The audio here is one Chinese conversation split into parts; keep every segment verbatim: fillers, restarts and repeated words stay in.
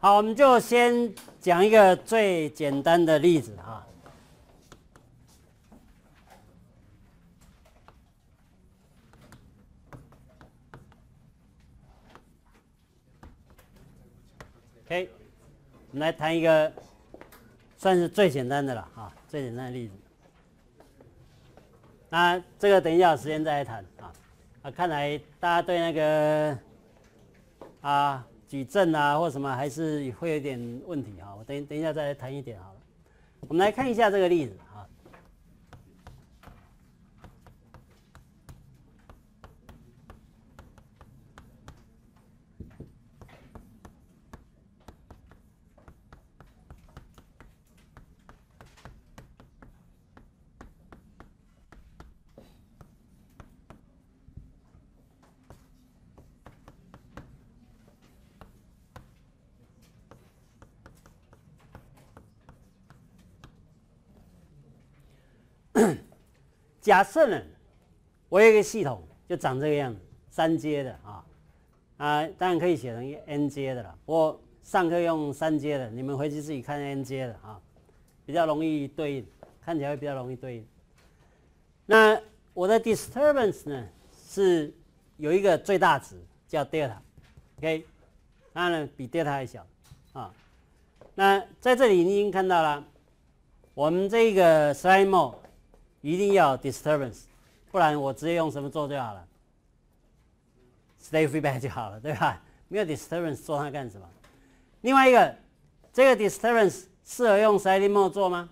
好，我们就先讲一个最简单的例子哈。OK， 我们来谈一个算是最简单的了哈，最简单的例子。那这个等一下有时间再来谈啊。啊，看来大家对那个啊矩阵啊或什么还是会有点问题哈。我等等一下再来谈一点好了。我们来看一下这个例子啊。假设呢，我有一个系统就长这个样子，三阶的啊，啊，当然可以写成 n 阶的了。不过上课用三阶的，你们回去自己看 n 阶的啊，比较容易对应，看起来会比较容易对应。那我的 disturbance 呢是有一个最大值叫 delta，OK， 当然比 delta 还小啊。那在这里你已经看到了，我们这个 slide mode 一定要有 disturbance， 不然我直接用什么做就好了 ，state feedback 就好了，对吧？没有 disturbance 做它干什么？另外一个，这个 disturbance 适合用 sliding mode 做吗？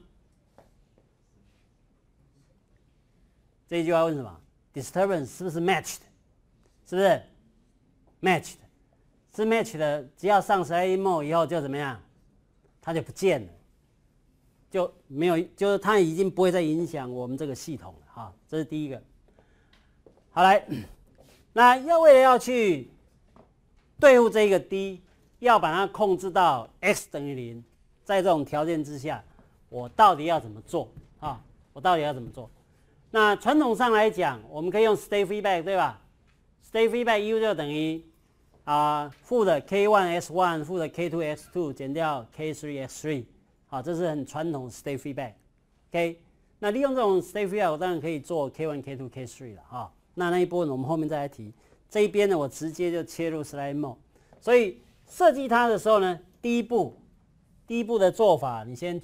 这一句话问什么 ？disturbance 是不是 matched？ 是不是 matched？ 是 matched 的，只要上 sliding mode 以后就怎么样？它就不见了。就没有，就是它已经不会再影响我们这个系统了哈，这是第一个。好来，那要为了要去对付这个 d， 要把它控制到 x 等于零，在这种条件之下，我到底要怎么做啊？我到底要怎么做？那传统上来讲，我们可以用 state feedback 对吧 ？state feedback u 就等于啊负的 k 一 s 一 负的 k 二 x 二减掉 k 三 x 三。好，这是很传统的 state feedback，OK， 那利用这种 state feedback， 我当然可以做 k 一 k 二 k 三了哈。那那一部分我们后面再来提。这一边呢，我直接就切入 slide mode。所以设计它的时候呢，第一步，第一步的做法，你先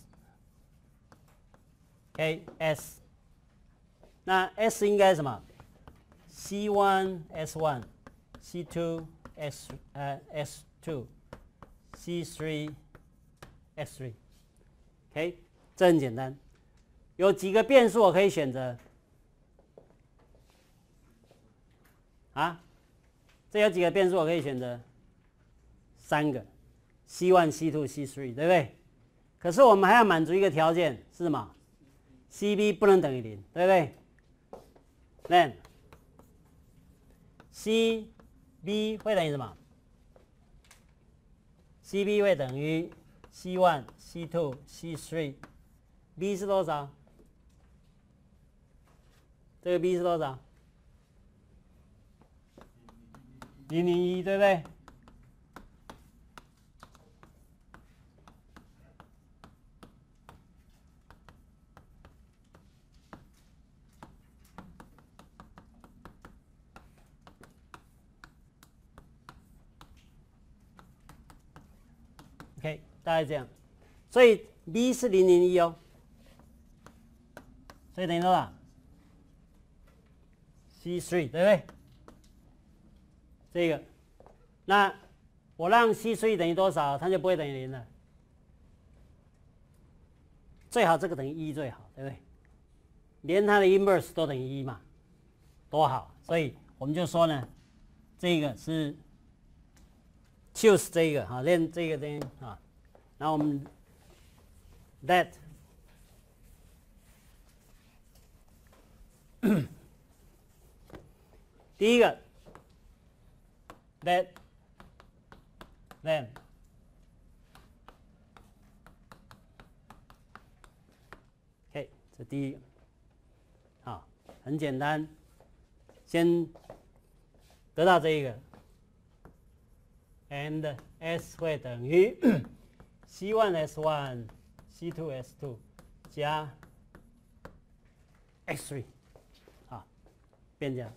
choose，OK s， 那 s 应该是什么 ？c 一 s 一 c 二 s 呃 s 二 c 三 x 三 OK， 这很简单。有几个变数我可以选择啊？这有几个变数我可以选择？三个 ，C 一 C 二 C 三， 对不对？可是我们还要满足一个条件是什么 ？C B 不能等于零，对不对 ？Then C B 会等于什么 ？C B 会等于 C 一 C 二 C 三 B 是多少？这个 B 是多少？零零一，对不对？OK， 大概这样。所以 B 是零零一哦，所以等于多少 ？C 三， 对不对？这个，那我让 C 三等于多少，它就不会等于零了。最好这个等于一最好，对不对？连它的 inverse 都等于一嘛，多好。所以我们就说呢，这个是 choose 这个哈，练这个东西啊，然后我们 that 第一个 that then OK， 这第一个，好，很简单，先得到这一个 and S 会等于 C 一 S 一 C 二 S 二加 X 三，好，变这样，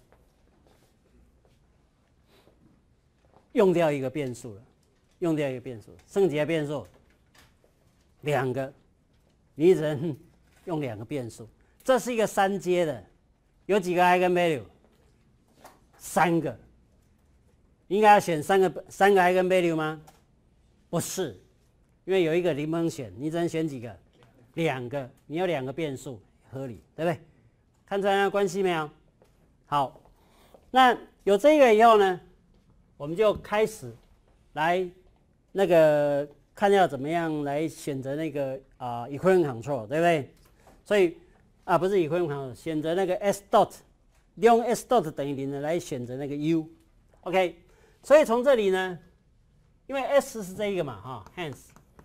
用掉一个变数了，用掉一个变数，剩几个变数？两个，你只能用两个变数。这是一个三阶的，有几个 eigenvalue？ 三个，应该要选三个三个 eigenvalue 吗？不是，因为有一个零不能选，你只能选几个？两个，你有两个变数，合理，对不对？看出来那个关系没有？好，那有这个以后呢，我们就开始来那个看要怎么样来选择那个啊、呃、equilibrium control， 对不对？所以啊不是 equilibrium control， 选择那个 s dot， 利用 s dot 等于零的来选择那个 u，OK， 所以从这里呢，因为 s 是这一个嘛哈 ，hence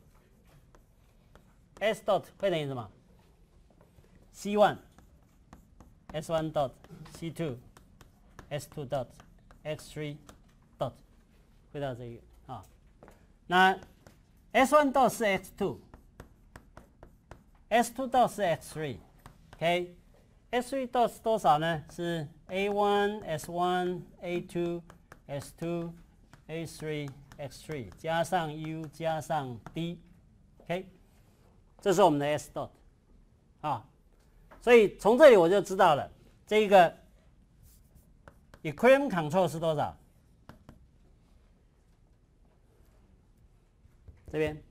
s dot 会等于什么 ？C 一 S 一 dot C 二 S 二 dot X 三 dot 会到这一个啊。那 S 一 dot 是 X 二 S 二 dot 是 X 三 OK X 三 dot 是多少呢？是 A 一 S 一 A 二 S 二 A 三 X 三 加上 U 加上 D OK， 这是我们的 S dot 啊。所以从这里我就知道了，这个 equilibrium control 是多少？这边，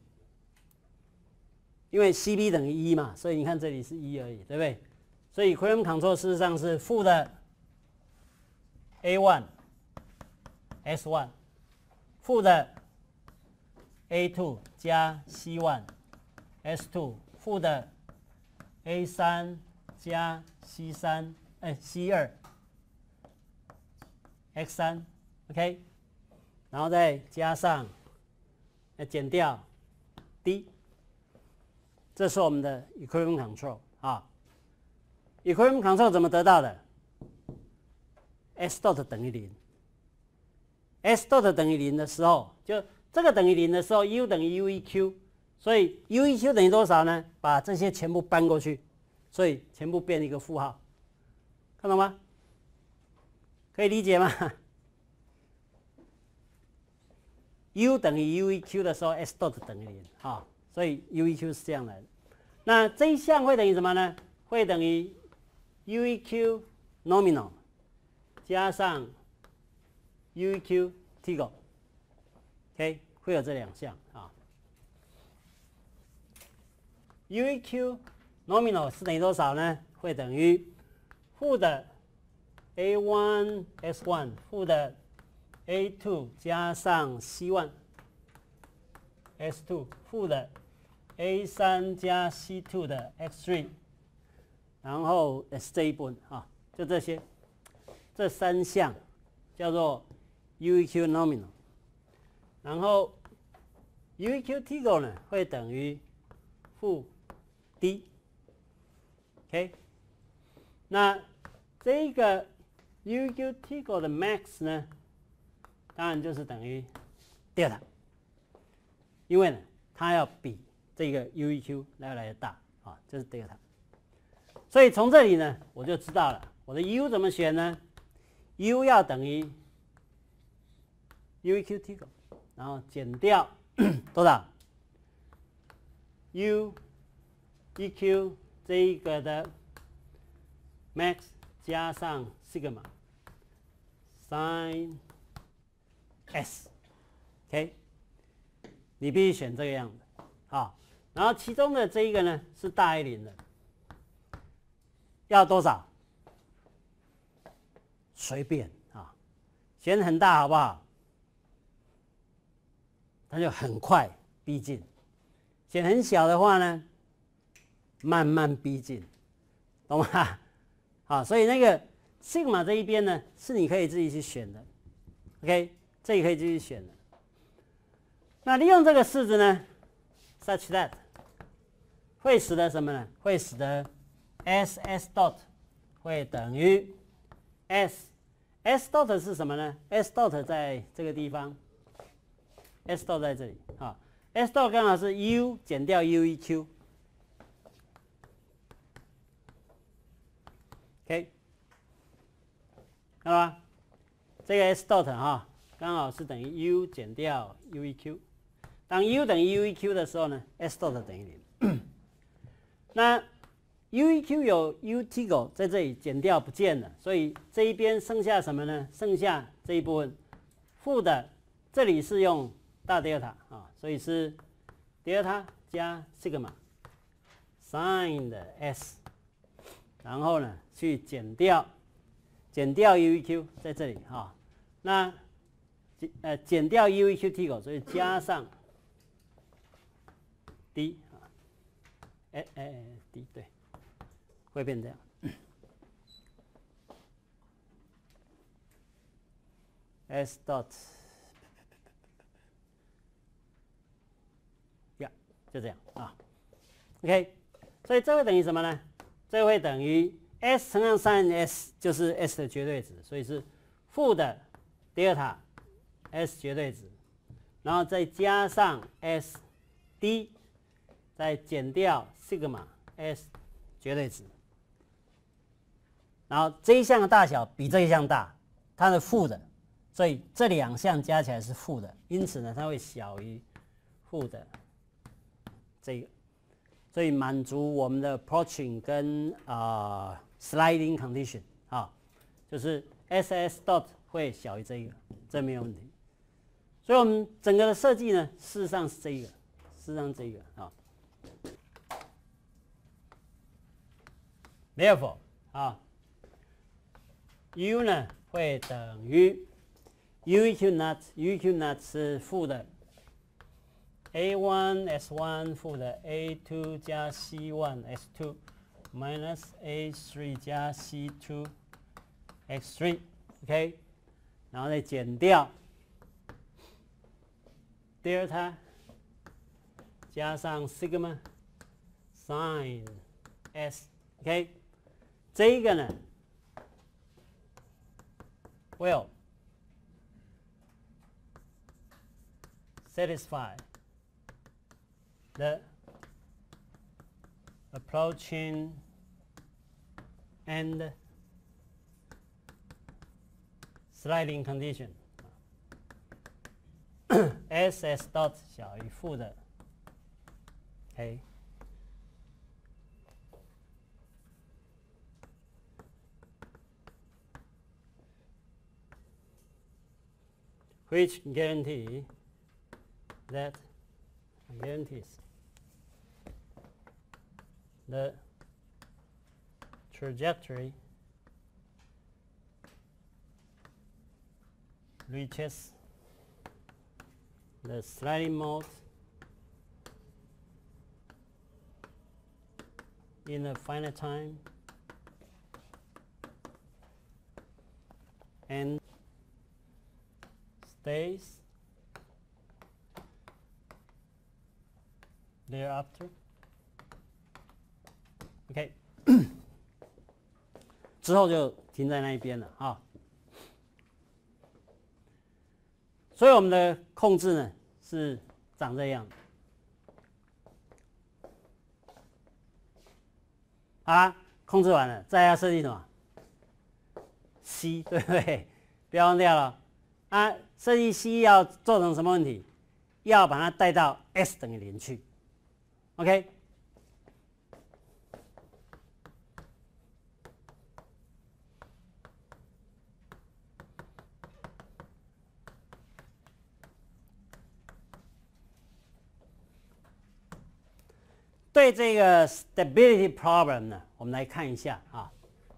因为 C B 等于一嘛，所以你看这里是一而已，对不对？所以 equilibrium control 事实上是负的 A 一 S 一 负的 A 二 加 C 一 S 二 负的 A 三 加 C 三，哎 C 二 X 三 OK， 然后再加上要减掉 D， 这是我们的 equilibrium control 啊。equilibrium control 怎么得到的 ？S dot 等于零 ，S dot 等于零的时候，就这个等于零的时候 ，U 等于 U 一 Q， 所以 U 一 Q 等于多少呢？把这些全部搬过去，所以全部变一个负号，看懂吗？可以理解吗？U 等于 U 一 Q 的时候 ，S dot 等于零，啊，所以 U 一 Q 是这样来的。那这一项会等于什么呢？会等于 U 一 Q nominal 加上 U 一 Q Tigo，OK， 会有这两项啊。U 一 Q nominal 是等于多少呢？会等于负的 A 一 S 一 负的 A 二 加上 C 一 S 二 负的 A 三 加 C 二 的 X 三， 然后 S 这一部分啊，就这些，这三项叫做 U 一 Q nominal， 然后 U 一 Q Tigo 呢会等于负 D，OK， 那这个 U 一 Q Tigo 的 max 呢？当然就是等于 delta， 因为呢，它要比这个 U 一 Q 来来的大啊，这是 delta。所以从这里呢，我就知道了我的 U 怎么选呢 ？U 要等于 U 一 Q Tigo， 然后减掉多少 ？U 一 Q 这一个的 max 加上 sigma sin S，OK， 你必须选这个样子，好，然后其中的这一个呢是大于零的，要多少？随便啊，选很大好不好？它就很快逼近，选很小的话呢，慢慢逼近，懂吗？好，所以那个 sigma 这一边呢是你可以自己去选的 ，OK。这也可以继续选的。那利用这个式子呢 ，such that 会使得什么呢？会使得 S S dot 会等于 S S dot 是什么呢 ？S dot 在这个地方 S dot 在这里啊 ，S dot 刚好是 U 减掉 U E Q。OK， 好吧？这个 S dot 哈，刚好是等于 U 减掉 U E Q。当 U 等于 U E Q 的时候呢 ，S dot 等于零。那 U E Q 有 U T 在这里减掉不见了，所以这一边剩下什么呢？剩下这一部分负的，这里是用大德尔塔啊，所以是德尔塔加 sigma sin 的 S， 然后呢去减掉减掉 U E Q 在这里啊，那呃减掉 U E Q T 所以加上 D 啊，哎哎哎 D 对。会变这样。S dot 呀，就这样啊。OK， 所以这会等于什么呢？这会等于 S 乘上 sin S 就是 S 的绝对值，所以是负的德尔塔 S 绝对值，然后再加上 S D， 再减掉 sigma S 绝对值。然后这一项的大小比这一项大，它的负的，所以这两项加起来是负的，因此呢，它会小于负的这个，所以满足我们的 approaching 跟啊、呃、sliding condition 啊，就是 S S dot 会小于这个，这没有问题。所以我们整个的设计呢，事实上是这个，事实上这个啊 ，therefore 啊。U 呢会等于 U E Q not U E Q not 是负的 A 一 S 一 负的 A 二 加 C 一 S 二 minus A 三 加 C 二 X 三 OK， 然后再减掉 delta 加上 sigma sin S OK， 这一个呢will satisfy the approaching and sliding condition S S dot 小于负的 OK， which guarantee that guarantees the trajectory reaches the sliding mode in a finite time and stays thereafter. OK， 之后就停在那一边了啊。所以我们的控制呢是长这样的。好啦，控制完了，再要设计什么 ？C 对不对？不要忘掉了啊！设计 C 要做成什么问题？要把它带到 S 等于零去。OK。对这个 stability problem 呢，我们来看一下啊。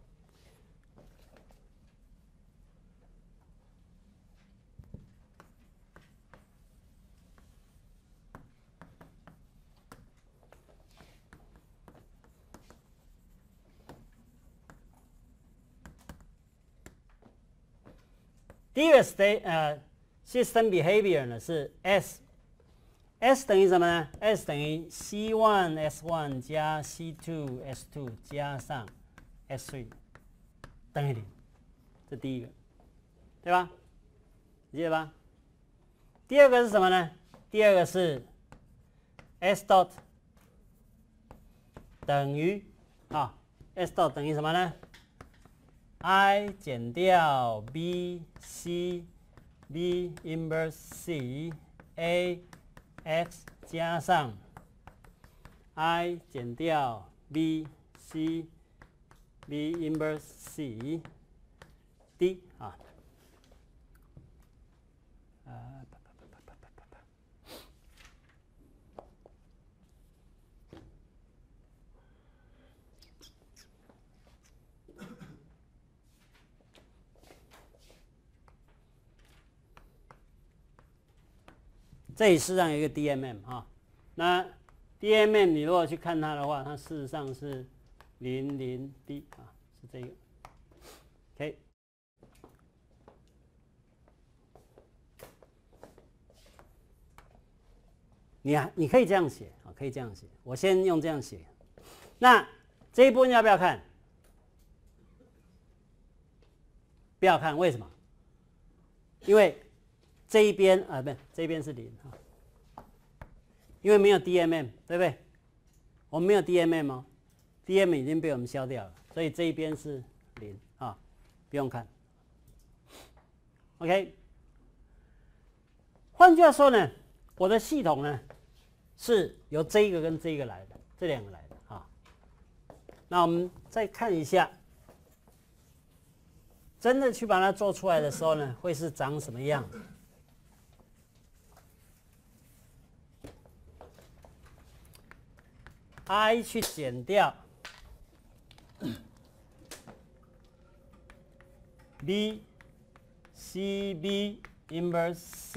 第一个 state 呃 system behavior 呢是 S。S 等于什么呢 ？S 等于 C 一 S 一 加 C 二 S 二 加上 S 三 等于零，这第一个，对吧？理解吧？第二个是什么呢第二个是 S dot 等于啊 ，S dot 等于什么呢 ？I 减掉 B C B inverse C A X 加上 I 减掉 B C B inverse C D 啊。呃，这里事实上有一个 D M M 哈，那 D M M 你如果去看它的话，它事实上是零零 D 啊，是这个 ，OK。你啊，你可以这样写啊，可以这样写。我先用这样写。那这一部分要不要看？不要看，为什么？因为这一边啊，不，这边是零啊，因为没有 D M M， 对不对？我们没有 D M M 哦 ，D M M 已经被我们消掉了，所以这一边是零啊，不用看。OK。换句话说呢？我的系统呢，是由这个跟这个来的，这两个来的啊。那我们再看一下，真的去把它做出来的时候呢，会是长什么样？I 去减掉 B C B inverse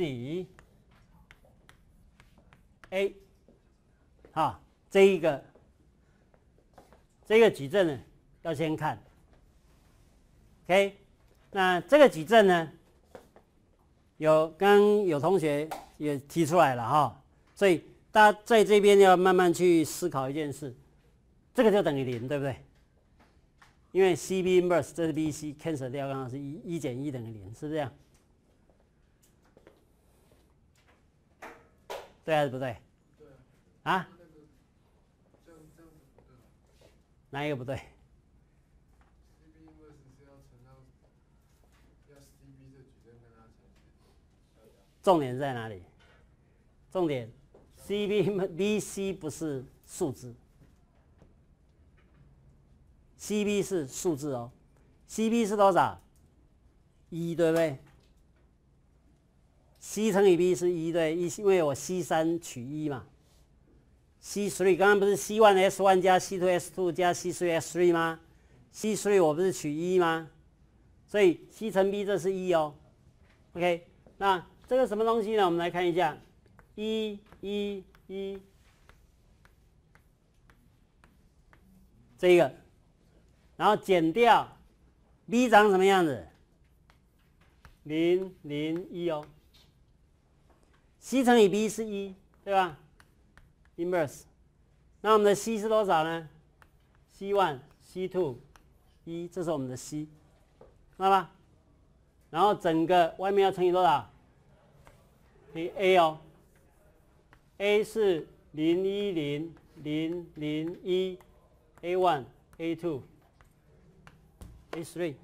C。A， 好，这一个这个矩阵呢，要先看 ，OK， 那这个矩阵呢，有刚刚有同学也提出来了哈，所以大家在这边要慢慢去思考一件事，这个就等于零，对不对？因为 C B inverse 这是 B C cancel 掉，刚好是一一减一等于零，是不是这样？对还是不对？ 对啊？ 啊这样这样子不对。 哪一个不对 ？C B inverse 是要乘到要 C B 这矩阵跟它乘以。 重点在哪里？重点 C B B C 不是数字 ，C B 是数字哦。C B 是多少？一，对不对？C 乘以 B 是一，对，一，因为我 C 三取一嘛。C 三刚刚不是 C 一 S 一 加 C 二 S 二 加 C 三 S 三吗 ？C 三我不是取一吗？所以 C 乘 B 这是一哦。OK， 那这个什么东西呢？我们来看一下，一一一，这个，然后减掉 B 长什么样子？零零一哦。C 乘以 B 是一，对吧 ？Inverse， 那我们的 C 是多少呢 ？C 一 C 二 一，这是我们的 C， 知道吧？然后整个外面要乘以多少？乘以 A 哦 ，A 是零一零零零一 A 一 A 二 A 三，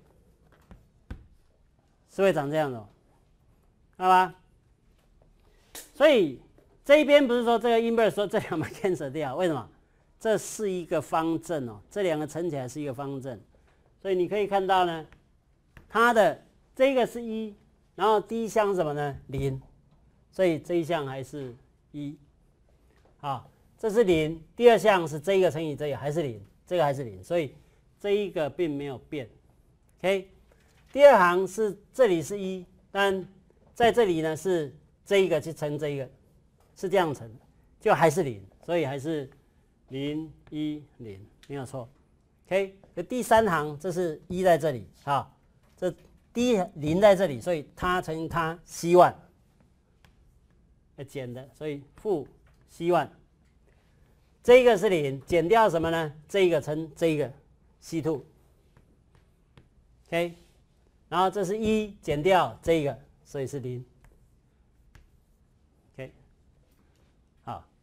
是会长这样的、哦，知道吧？所以这一边不是说这个 inverse 说这两个 cancel 掉，为什么？这是一个方阵哦，这两个乘起来是一个方阵，所以你可以看到呢，它的这个是一，然后第一项是什么呢？零，所以这一项还是一，好，这是零。第二项是这个乘以这个还是零，这个还是零，所以这一个并没有变。OK， 第二行是这里是一，但在这里呢是这一个去乘这一个，是这样乘，就还是零，所以还是零一零，没有错。OK， 第三行这是一在这里，好，这第一零在这里，所以它乘以它 C 一，要减的，所以负 C 一。这个是零，减掉什么呢？这个乘这一个 C 二。OK， 然后这是一减掉这个，所以是零。OK，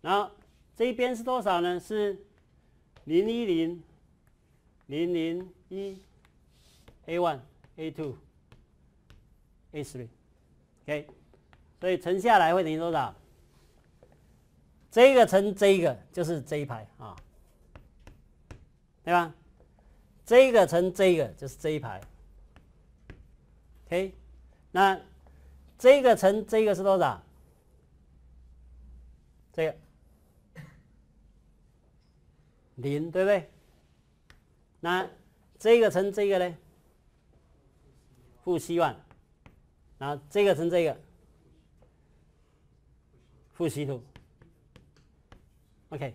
然后这一边是多少呢？是零一零零零一 A 一 A 二 A 三 OK， 所以乘下来会等于多少？这个乘这个就是这一排啊，对吧？这个乘这个就是这一排 ，OK， 那这个乘这个是多少？这个零，对不对？那这个乘这个呢？负希万，然后这个乘这个负希二 ，OK，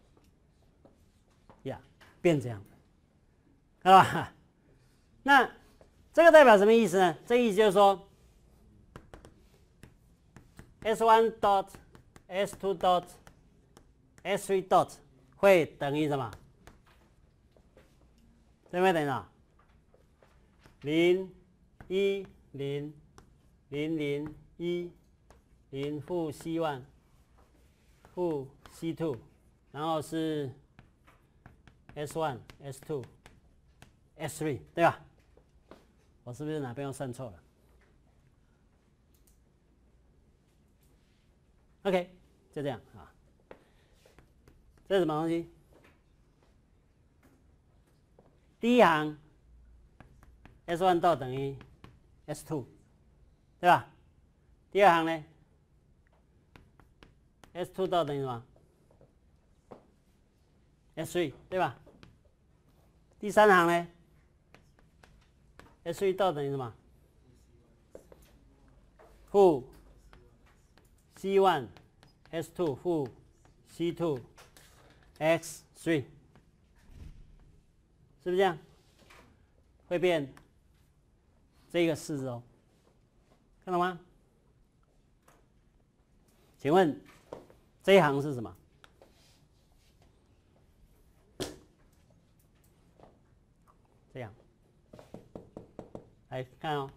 呀、yeah, 变这样，好吧？那这个代表什么意思呢？这意思就是说 ，S 一 dot S 二 dot S 三 dot 会等于什么？对不对？等于哪？零一零零零一零负希万负希二，然后是 S 一 S 二 S 三，对吧？我是不是哪边又算错了 ？OK， 就这样啊。这是什么东西？第一行 S 一 到等于 S 二， 对吧？第二行呢 ？S 二 到等于什么 ？S 三， 对吧？第三行呢 ？S 三 到等于什么？负 C 一 S 二 负 C 二 X 三， 是不是这样？会变这个式子哦，看到吗？请问这一行是什么？这样，来看哦。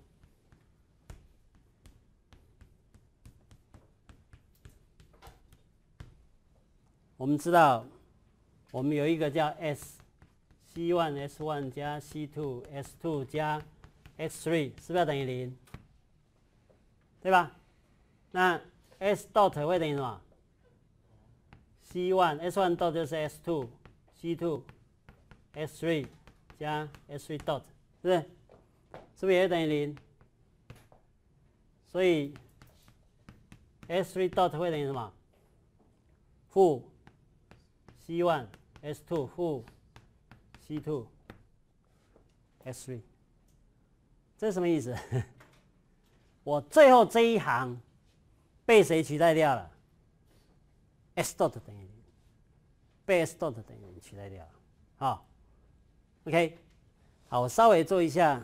我们知道，我们有一个叫 S C 一 S 一 加 C 二 S 二 加 X 三， 是不是要等于零？对吧？那 S dot 会等于什么 ？C 一 S 一 dot 就是 S 二 C 二 S 三加 S 三 dot， 是不是？是不是也等于零？所以 S 三 dot 会等于什么？负 C 一 S 二 负 C 二 S 三， 这是什么意思？我最后这一行被谁取代掉了 ？S dot 等于零，被 S dot 等于零取代掉了。好 ，OK， 好，我稍微做一下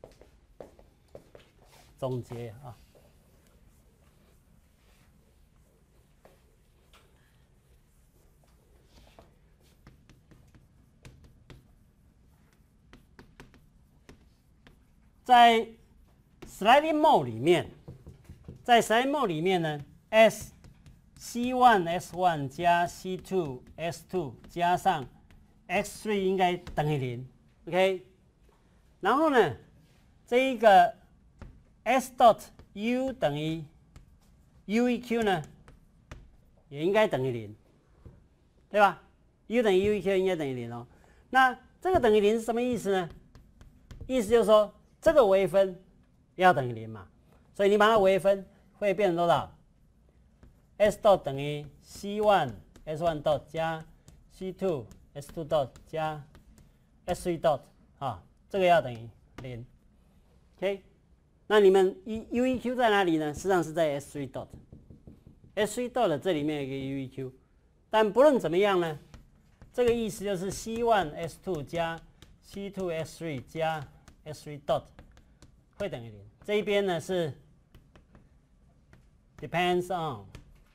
总结啊。在 sliding mode 里面，在 sliding mode 里面呢 ，S C 一 S 一 加 C 二 S 二 加上 X 三 应该等于零 ，OK。然后呢，这一个 S dot U 等于 U E Q 呢，也应该等于零，对吧 ？U 等于 U E Q 应该等于零哦。那这个等于零是什么意思呢？意思就是说，这个微分要等于零嘛，所以你把它微分会变成多少 ？S dot 等于 C 一 S 一 dot 加 C 二 S 二 dot 加 S 三 dot 啊，这个要等于零。OK， 那你们 U E Q 在哪里呢？实际上是在 S 三 dot。S 三 dot 这里面有一个 U E Q， 但不论怎么样呢，这个意思就是 C 一 S 二 加 C 二 S 三 加 S 三 dot 会等于零。这一边呢是 depends on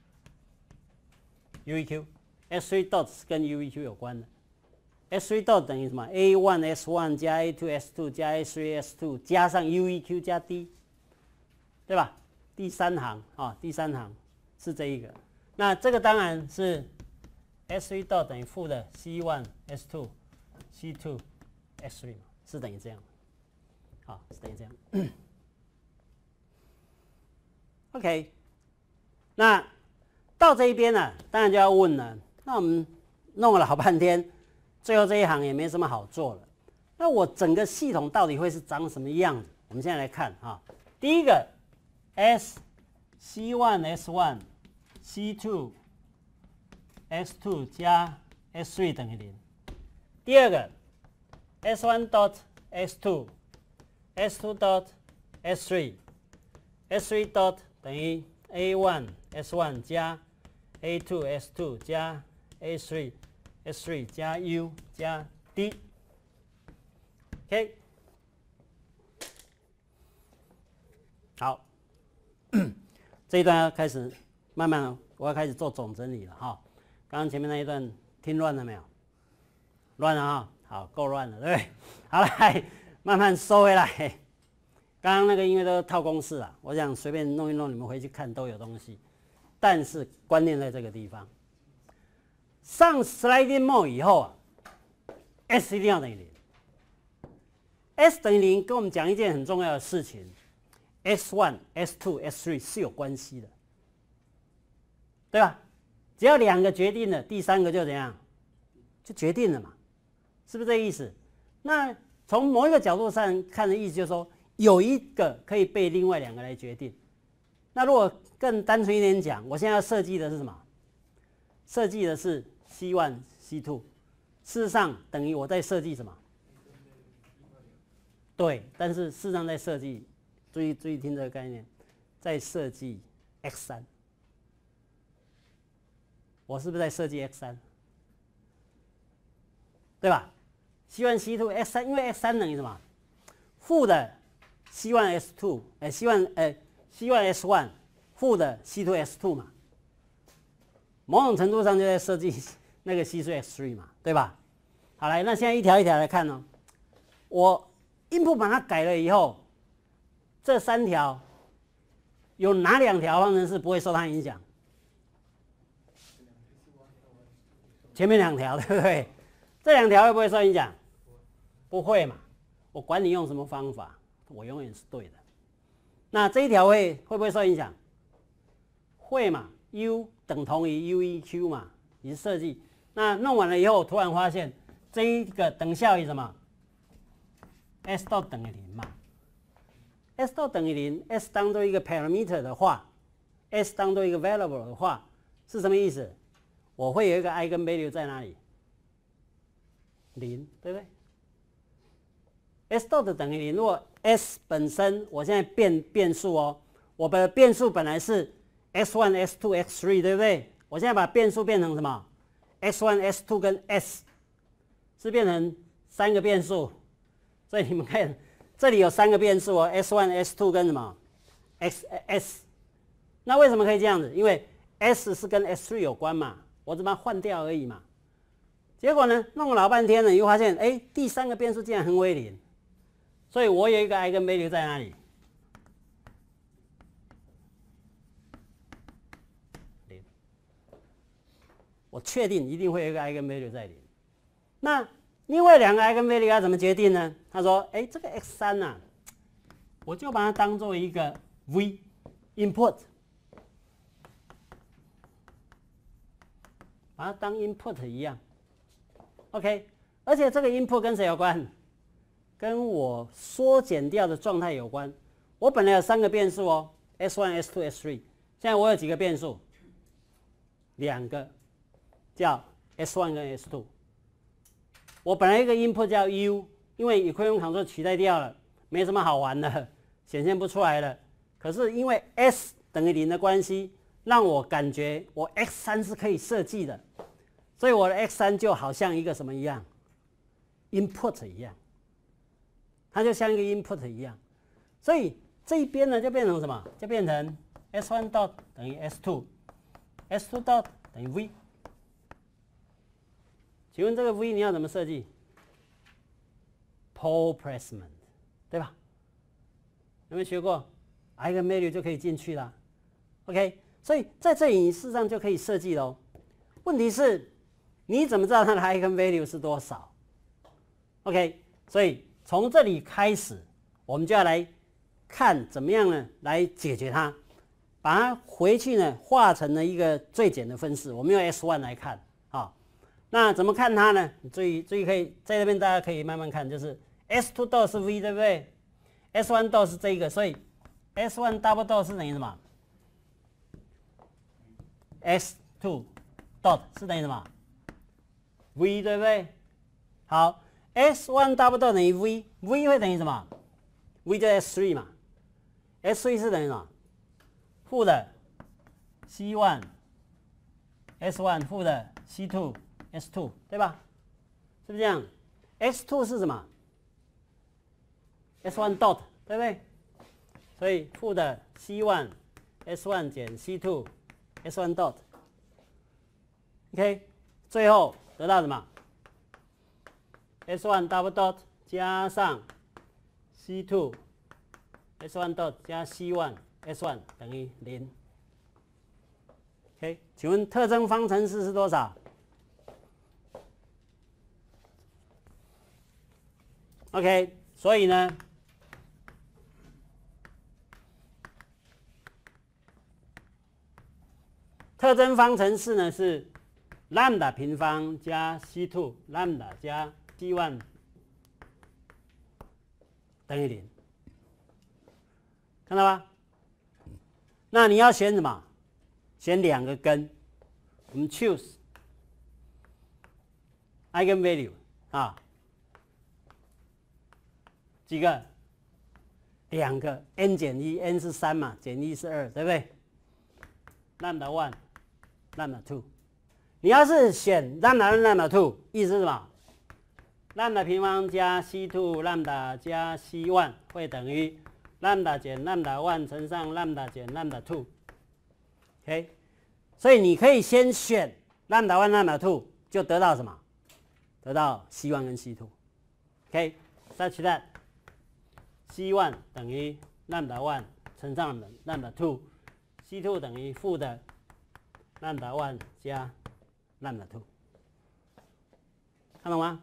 U E Q，S 三 dot 是跟 U E Q 有关的。S 三 dot 等于什么 ？A 一 S 一 加 A 二 S 二 加 A 三 S 二 加上 U E Q 加 D， 对吧？第三行啊，第三行是这一个。 那这个当然是 S 三 dot 等于负的 C 一 S 二 C 二 S 三 嘛，是等于这样。好，是等于这样。OK， 那到这一边呢，当然就要问了，那我们弄了好半天，最后这一行也没什么好做了。那我整个系统到底会是长什么样子？我们现在来看哈，第一个 S C 一 S 一 C 二 S 二 加 S 三 等于零。第二个 S 一 dot S 二 S 二 dot S 三 S 三 dot 等于 A 一 S 一 加 A 二 S 二 加 A 三 S 三 加 U 加 D。OK， 好，这一段要开始慢慢，我要开始做总整理了哈。刚刚前面那一段听乱了没有？乱了哈，好，够乱了，对不对？好，来慢慢收回来。刚刚那个因为都套公式啊，我想随便弄一弄，你们回去看都有东西。但是关键在这个地方，上 sliding mode 以后啊 ，S 一定要等于零。S 等于零跟我们讲一件很重要的事情 ，S 一、S 二、S 三是有关系的，对吧？只要两个决定了，第三个就怎样，就决定了嘛，是不是这个意思？那从某一个角度上看的意思就是说，有一个可以被另外两个来决定。那如果更单纯一点讲，我现在要设计的是什么？设计的是 C 一 C 二，事实上等于我在设计什么？对，但是事实上在设计，注意注意听这个概念，在设计 X 三，我是不是在设计 X 三？对吧 ？C 一 C 二 X 三，因为 X 三等于什么？负的 C 一 S 二， 哎 ，C 一 哎 C 一 S 一， 负的 C 二 S 二 嘛，某种程度上就在设计那个 C 三 S 三 嘛，对吧？好，来，那现在一条一条来看哦，我 input 把它改了以后，这三条有哪两条方程式不会受它影响？前面两条对不对？这两条会不会受影响？不会嘛，我管你用什么方法，我永远是对的。那这一条会会不会受影响？会嘛 ，U 等同于 U 一 Q 嘛，你是设计。那弄完了以后，突然发现这一个等效于什么 ？S 到等于零嘛 ，S 到等于零 ，S 当做一个 parameter 的话 ，S 当做一个 variable 的话，是什么意思？我会有一个 eigenvalue 在哪里？零，对不对 ？S 到的等于零，如果 S 本身我现在变变数哦，我的变数本来是 S 一、S 二、S 三，对不对？我现在把变数变成什么 ？S 一、S 二 跟 S 是变成三个变数，所以你们看这里有三个变数哦 ，S 一、S 二 跟什么 ？X S。那为什么可以这样子？因为 S 是跟 S 三有关嘛，我只把它换掉而已嘛。结果呢，弄了老半天了，你会发现，哎，第三个变数竟然恒为零，所以我有一个 eigenvalue 在哪里？零。我确定一定会有一个 eigenvalue 在零。那另外两个 eigenvalue 要怎么决定呢？他说，哎，这个 x 三啊，我就把它当做一个 v input， 把它当 input 一样。OK， 而且这个 input 跟谁有关？跟我缩减掉的状态有关。我本来有三个变数哦 ，S 一、S 二、S 三。现在我有几个变数？两个，叫 S 一 跟 S 二。我本来一个 input 叫 U， 因为 equation control 取代掉了，没什么好玩的，显现不出来了。可是因为 S 等于零的关系，让我感觉我 X 三是可以设计的。所以我的 X 三 就好像一个什么一样 ，input 一样，它就像一个 input 一样。所以这一边呢就变成什么？就变成 S 一 dot 等于 S 二 ，S 二 dot 等于 V。请问这个 V 你要怎么设计 ？Pole placement， 对吧？有没有学过 ？eigenvalue 就可以进去了。OK， 所以在这里你事实上就可以设计喽。问题是，你怎么知道它的 eigenvalue 是多少 ？OK， 所以从这里开始，我们就要来看怎么样呢，来解决它，把它回去呢化成了一个最简的分式。我们用 S 一 来看啊，那怎么看它呢？注意注意，可以在这边大家可以慢慢看，就是 S 二 dot 是 V 对不对 ？S 一 dot 是这个，所以 S 一 double dot 是等于什么 ？S 二 dot 是等于什么 ？V 对不对？好 ，S 一 double dot 等于 V，V 会等于什么 ？V 就 S 三 嘛 ，S 三 是等于什么？负的 C 一 S 一 负的 C 二 S 二，对吧？是不是这样 ？X 二 是什么 ？S 一 dot 对不对？所以负的 C 一 S 一 减 C 二 S 一 dot。OK， 最后得到什么 ？S 一 double dot 加上 C 二 S 一 dot 加 C 一 S 一 等于零。OK， 请问特征方程式是多少 ？OK， 所以呢，特征方程式呢是 lambda 平方加 C 二 lambda 加 C 一 等于零，看到吧？那你要选什么？选两个根，我们 choose eigenvalue 啊，几个？两个 n 减一 ，n 是三嘛，减一是二，对不对 ？lambda one lambda two， 你要是选 lambda one lambda two， 意思是什么 ？lambda 平方加 C 二 lambda 加 C 一 会等于 lambda 减 lambda one 乘上 lambda 减 lambda two。OK， 所以你可以先选 lambda one lambda two， 就得到什么？得到 C 一 跟 C 二。OK，such that C 一 等于 lambda one 乘上 lambda two，C 二 等于负的 lambda one 加 lambda two， 看懂吗？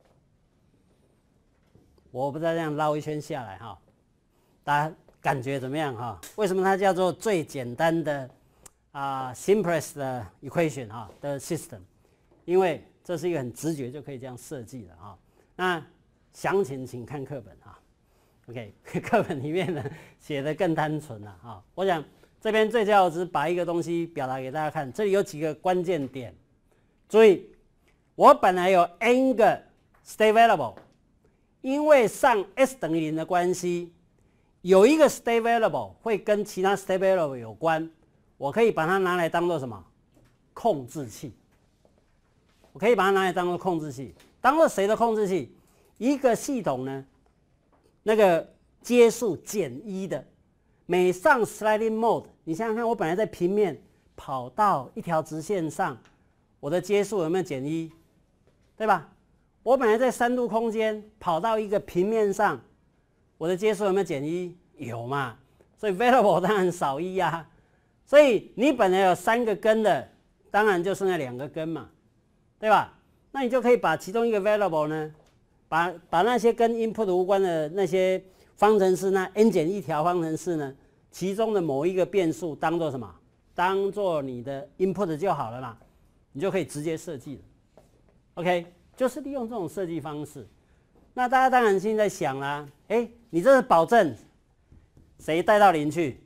我不知道这样绕一圈下来哈，大家感觉怎么样哈？为什么它叫做最简单的啊、呃、simplest 的 equation 哈的 system？ 因为这是一个很直觉就可以这样设计的哈。那详情请看课本哈。OK， 课本里面呢写的更单纯了哈。我想这边最重要的是把一个东西表达给大家看，这里有几个关键点。注意，我本来有 n 个 state variable， 因为上 s 等于零的关系，有一个 state variable 会跟其他 state variable 有关，我可以把它拿来当做什么？控制器。我可以把它拿来当做控制器，当做谁的控制器？一个系统呢，那个阶数减一的，每上 sliding mode， 你想想看，我本来在平面跑到一条直线上，我的阶数有没有减一？对吧？我本来在三度空间跑到一个平面上，我的阶数有没有减一？有嘛？所以 variable 当然少一啊。所以你本来有三个根的，当然就剩下两个根嘛，对吧？那你就可以把其中一个 variable 呢，把把那些跟 input 无关的那些方程式，那 n 减一条方程式呢，其中的某一个变数当做什么？当做你的 input 就好了嘛，你就可以直接设计了。OK， 就是利用这种设计方式。那大家当然现在想啦，哎，你这是保证谁带到零去？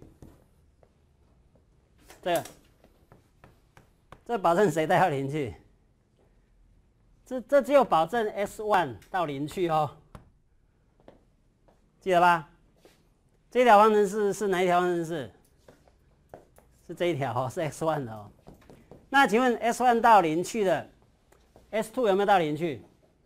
这个，这保证谁带到零去？这这只有保证 S 一 到零去哦，记得吧？这条方程式是哪一条方程式？是这一条哦，是 X 一 的哦。那请问 S 一 到零去的 S 二 有没有到零去？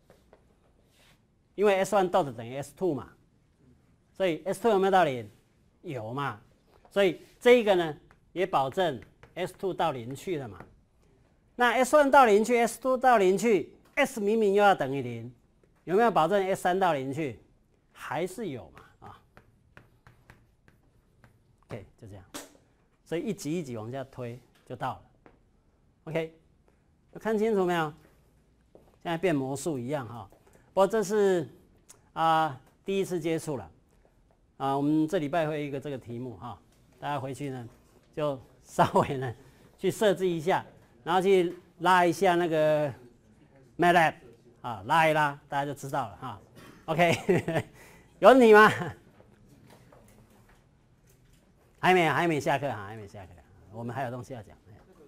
因为 S 一 dot 等于 S 二 嘛，所以 S 二 有没有到零？有嘛，所以这一个呢也保证 S 二 到零去了嘛。那 S 一 到零去 ，S 二 到零去 ，S 明明又要等于零，有没有保证 S 三 到零去？还是有嘛啊 ？OK， 就这样。 所以一级一级往下推就到了。OK， 看清楚没有？现在变魔术一样哈。不过这是啊、呃、第一次接触了啊，我们这礼拜会有一个这个题目哈，大家回去呢就稍微呢去设置一下，然后去拉一下那个 MATLAB 啊，拉一拉，大家就知道了哈。OK， 有问题吗？还没，还没下课哈，还没下课，我们还有东西要讲。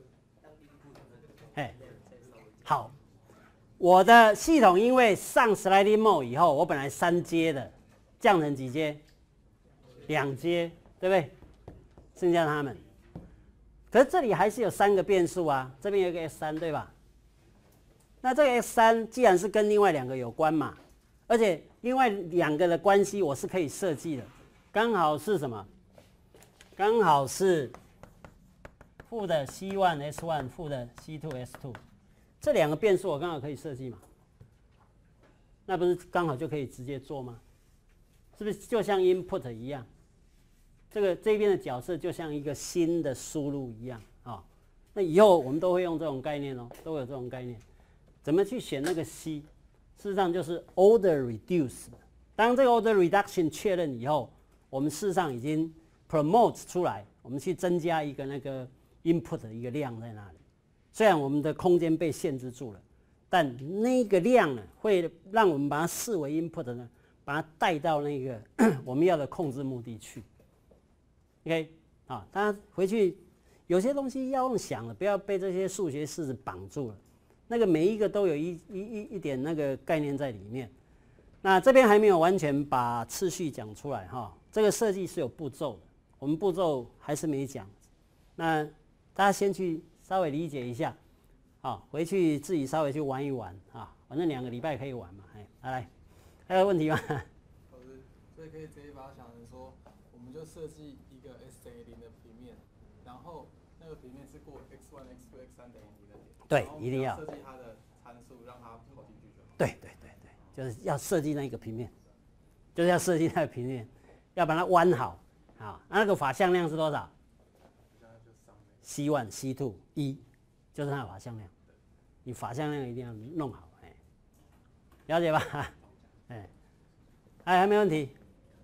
哎，好，我的系统因为上 sliding mode 以后，我本来三阶的，降成几阶？两阶，对不对？剩下他们，可是这里还是有三个变数啊，这边有一个 S 三，对吧？那这个 S 三既然是跟另外两个有关嘛，而且另外两个的关系我是可以设计的，刚好是什么？刚好是负的 C 一 S 一 负的 C 二 S 二，这两个变数我刚好可以设计嘛，那不是刚好就可以直接做吗？是不是就像 input 一样？这个这边的角色就像一个新的输入一样啊、哦。那以后我们都会用这种概念哦，都有这种概念。怎么去选那个 C？ 事实上就是 order reduce。当这个 order reduction 确认以后，我们事实上已经 promote 出来，我们去增加一个那个 input 的一个量在那里。虽然我们的空间被限制住了，但那个量呢，会让我们把它视为 input 呢，把它带到那个我们要的控制目的去。OK， 啊，大家回去有些东西要用想的，不要被这些数学式子绑住了。那个每一个都有一一一一点那个概念在里面。那这边还没有完全把次序讲出来哈，这个设计是有步骤的，我们步骤还是没讲。那大家先去稍微理解一下，啊，回去自己稍微去玩一玩啊，反正两个礼拜可以玩嘛。哎，来来，还有问题吗？ 老师，所以可以直接把它想成说，我们就设计一个 S A 零的平面，然后那个平面是过 x 一 x 二 x 三等于零的点。 对，一定要设计它的参数，让它跑进去就好。 对对对对，就是要设计那个平面，就是要设计那个平面，要把它弯好啊。那个法向量是多少 ？C 一 C 二 一，就是它的法向量。你法向量一定要弄好，哎，了解吧？哎，还还没问题。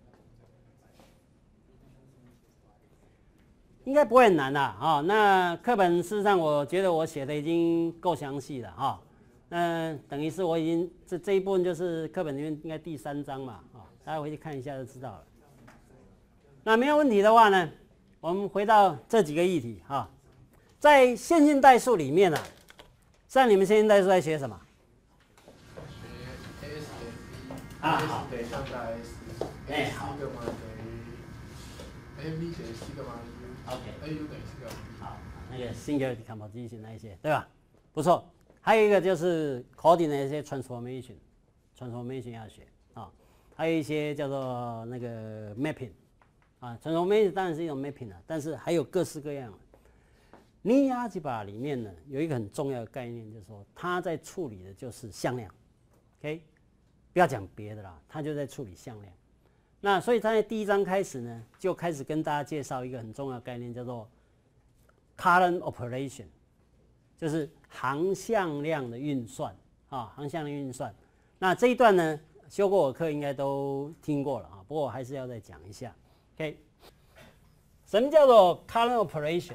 应该不会很难的啊、哦。那课本事实上，我觉得我写的已经够详细了哈、哦。那等于是我已经这这一部分就是课本里面应该第三章嘛啊、哦，大家回去看一下就知道了。那没有问题的话呢，我们回到这几个议题哈、哦。在线性代数里面啊，像你们线性代数在学什么？ 学 A S 等于 B， 啊好 ，A S 等于三大 S，A 哎好西格玛等于 A B 等于西格玛 U，OK，A U 等于西格玛 B。 好，那个 singular decomposition 那一些，对吧？不错。还有一个就是 coordinate 一些 transformation，transformation 要学啊、哦。还有一些叫做那个 mapping 啊 ，transformation 当然是一种 mapping 啊，但是还有各式各样的。linear algebra 里面呢，有一个很重要的概念，就是说它在处理的就是向量 ，OK， 不要讲别的啦，它就在处理向量。那所以它在第一章开始呢，就开始跟大家介绍一个很重要的概念，叫做 current operation， 就是航向量的运算啊，航向量运算。那这一段呢，修过我课应该都听过了啊，不过我还是要再讲一下 ，OK， 什么叫做 current operation？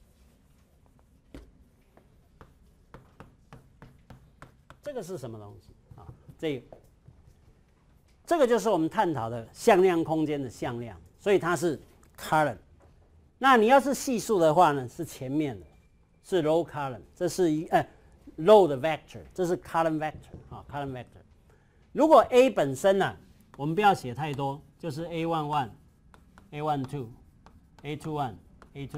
这个是什么东西啊？这个，这个就是我们探讨的向量空间的向量，所以它是 current。那你要是系数的话呢，是前面的，是 low current， 这是一呃 low 的 vector， 这是 current vector 啊 current vector。如果 A 本身呢、啊，我们不要写太多，就是 A 一 一、A 一 二、A 二 一、A 二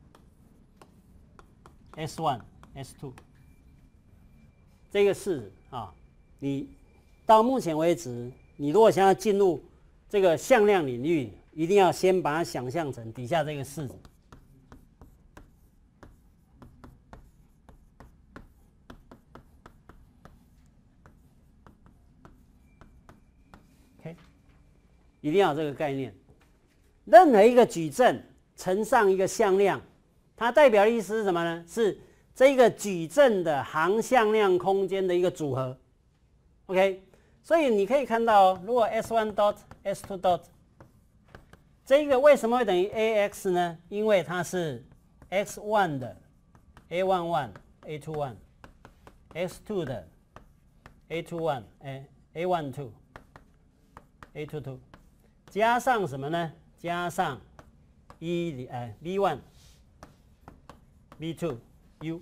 二、S 一、S 二。这个式啊，你到目前为止，你如果想要进入这个向量领域，一定要先把它想象成底下这个式子。OK， 一定要有这个概念。任何一个矩阵乘上一个向量， 它代表的意思是什么呢？是这个矩阵的航向量空间的一个组合。OK， 所以你可以看到、哦，如果 S 一 dot S 二 dot 这个为什么会等于 A X 呢？因为它是 X 一 的 A 一 一 A 二 一 X 二 的 A 二 一 哎 A 一 二 A 二 二加上什么呢？加上一哎 V 一 V 二 U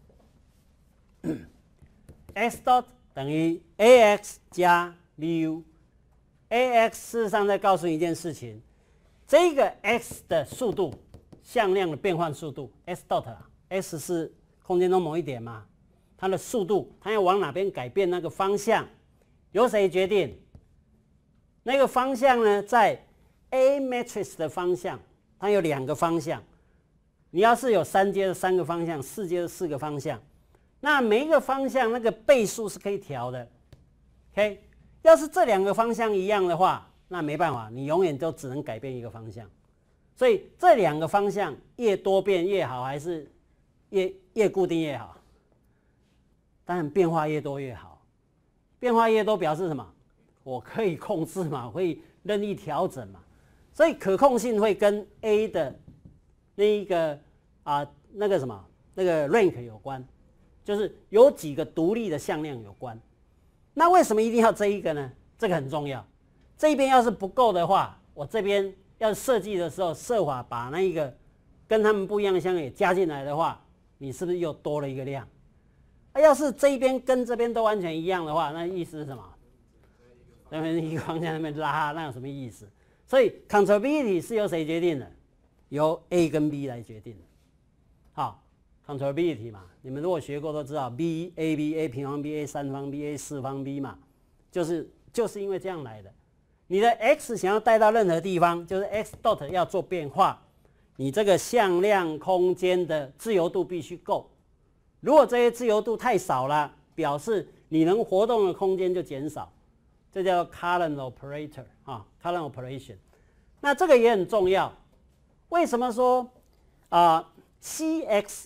X dot 等于 A X 加 V U。A X 事实上在告诉你一件事情，这个 X 的速度，向量的变换速度 ，S dot 啊 ，S 是空间中某一点嘛，它的速度，它要往哪边改变那个方向，由谁决定？那个方向呢，在 A matrix 的方向，它有两个方向。你要是有三阶的三个方向，四阶的四个方向，那每一个方向那个倍数是可以调的。OK， 要是这两个方向一样的话，那没办法，你永远都只能改变一个方向。所以这两个方向越多变越好，还是越越固定越好？当然变化越多越好。变化越多表示什么？我可以控制嘛，可以任意调整嘛。所以可控性会跟 A 的那一个啊那个什么那个 rank 有关，就是有几个独立的向量有关。那为什么一定要这一个呢？这个很重要。这一边要是不够的话，我这边要设计的时候设法把那一个跟他们不一样的向量也加进来的话，你是不是又多了一个量？啊、要是这一边跟这边都完全一样的话，那意思是什么？那边一个方向那边拉，那有什么意思？所以 controllability 是由谁决定的？由 A 跟 B 来决定的。好 ，controllability 嘛，你们如果学过都知道 B A B A 平方 B A 三方 B A 四方 B 嘛，就是就是因为这样来的。你的 x 想要带到任何地方，就是 x dot 要做变化，你这个向量空间的自由度必须够。如果这些自由度太少了，表示你能活动的空间就减少，这叫 current operator 啊 ，current operation。那这个也很重要。为什么说啊、呃、，Cx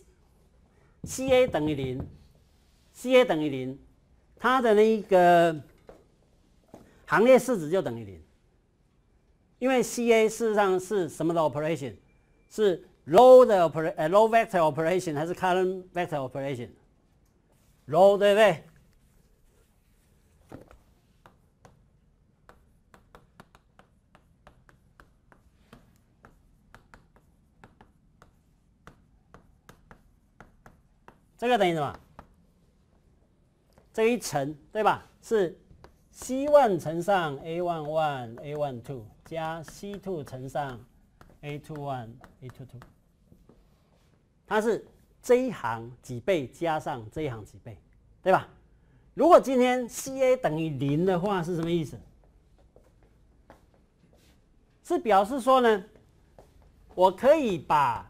Ca 等于零 ，Ca 等于零，它的那个行列式子就等于零，因为 Ca 事实上是什么的 operation？ 是 low 的 operation， 呃 low vector operation 还是 current vector operation？low 对不对？这个等于什么？这一层对吧？是 C 一 乘上 A 一 一 A 一 二 加 C 二 乘上 A 二 一 A 二 二，它是这一行几倍加上这一行几倍，对吧？如果今天 C A 等于零的话，是什么意思？是表示说呢，我可以把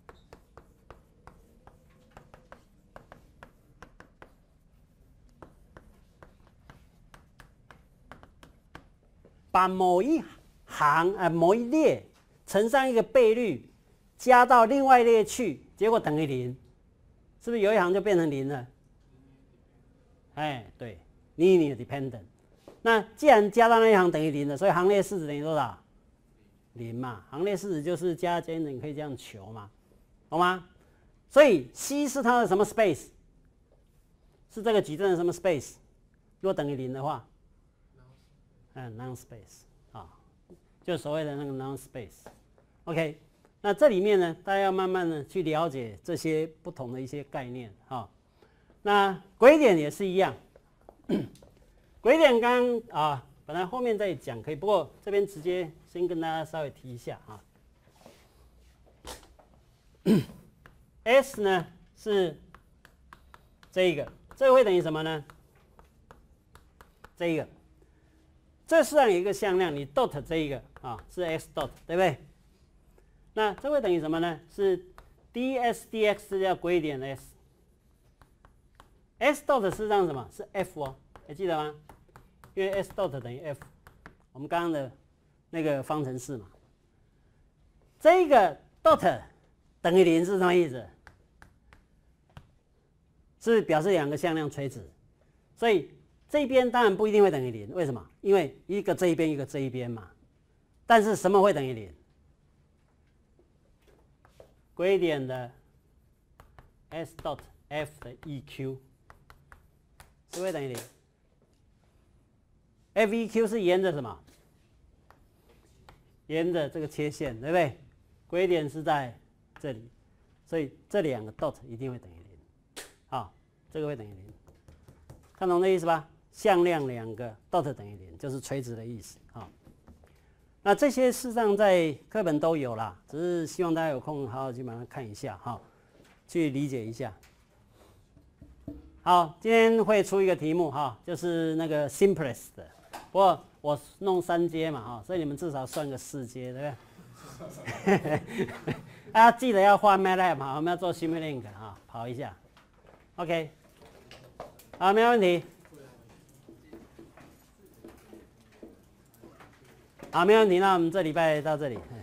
把某一行呃某一列乘上一个倍率，加到另外一列去，结果等于零，是不是有一行就变成零了？哎，对 ，linear dependent。那既然加到那一行等于零了，所以行列式子等于多少？零嘛。行列式子就是加减等，可以这样求嘛，懂吗？所以 C 是它的什么 space？ 是这个矩阵的什么 space？ 如果等于零的话。嗯 ，non space 啊，就所谓的那个 non space。OK， 那这里面呢，大家要慢慢的去了解这些不同的一些概念啊。那轨点也是一样，轨点刚刚啊，本来后面再讲可以，不过这边直接先跟大家稍微提一下啊。S 呢是这一个，这个会等于什么呢？这一个。这实际上有一个向量，你 dot 这一个啊是 x dot， 对不对？那这会等于什么呢？是 ds dx 叫轨点 s。x dot 事实上什么？是 f 哦，还记得吗？因为 s dot 等于 f， 我们刚刚的那个方程式嘛。这个 dot 等于零是什么意思？是不是表示两个向量垂直？所以这边当然不一定会等于零，为什么？因为一个这一边，一个这一边嘛。但是什么会等于零？归点的 s dot f 的 E Q 是会等于零。F E Q 是沿着什么？沿着这个切线，对不对？归点是在这里，所以这两个 dot 一定会等于零。好，这个会等于零，看懂这意思吧？向量两个 dot 等于零，就是垂直的意思啊。那这些事实上在课本都有啦，只是希望大家有空好好去把它看一下哈，去理解一下。好，今天会出一个题目哈，就是那个 simplest 的，不过我弄三阶嘛哈，所以你们至少算个四阶，对不对？大家记得要画 MATLAB 哈，我们要做 Simulink 哈，跑一下。OK， 好，没有问题。好，没有问题。那我们这礼拜到这里。